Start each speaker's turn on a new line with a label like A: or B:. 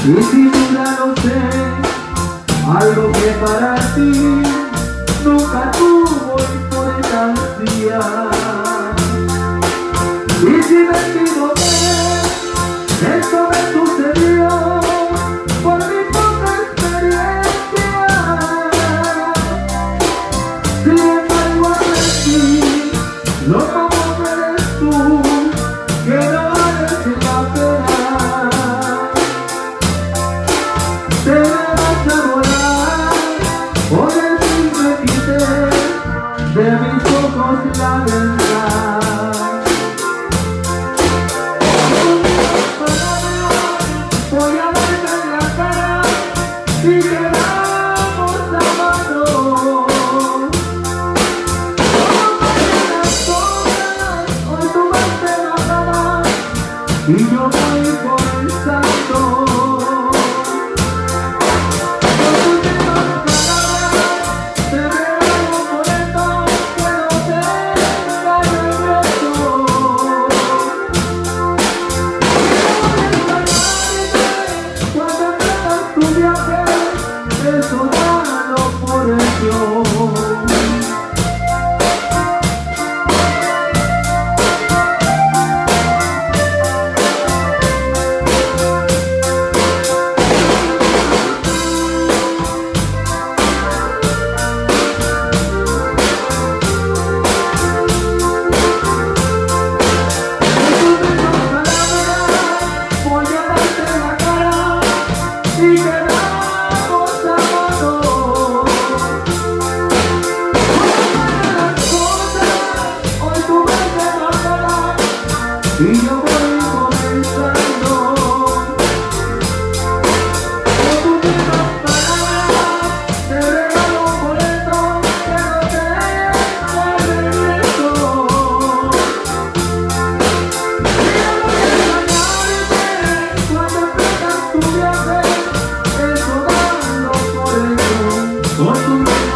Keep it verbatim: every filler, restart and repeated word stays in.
A: Y si mira no sé, algo que para ti nunca tuvo importancia. Y si me equivoqué, esto me sucedió por mi poca experiencia. Sin embargo aprendí lo como eres tú, que no vales la pena. Te me vas a volar por el simple quité de mis ojos la verdad. Voy a verte en la cara y quedamos amados. Hoy tú vas en la cama y yo voy comenzando. Eso dalo por Dios. Voy a darte la cara y quedamos amados. Hoy tú ves en la cara y yo voy comenzando. Con tus mismas palabras te regalo un boleto que no tengo regreso. Cuando empiezas tu viaje, eso dalo por ello. Con tu